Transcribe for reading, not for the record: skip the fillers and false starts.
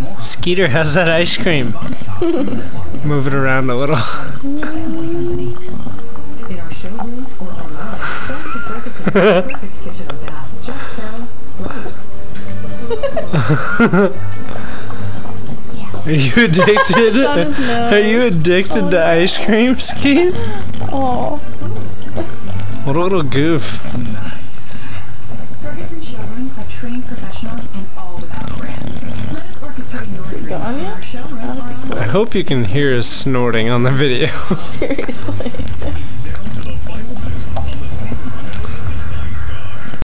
Skeeter, how's that ice cream? Move it around a little. In our showrooms or online, going to Ferguson's perfect kitchen or bath just sounds right. Are you addicted? Are you addicted to ice cream, Skeet? Oh. What a little goof. Ferguson showrooms have trained professionals in all the best brands. Let us orchestrate your dreams in our showrooms or online. I hope you can hear us snorting on the video. Seriously.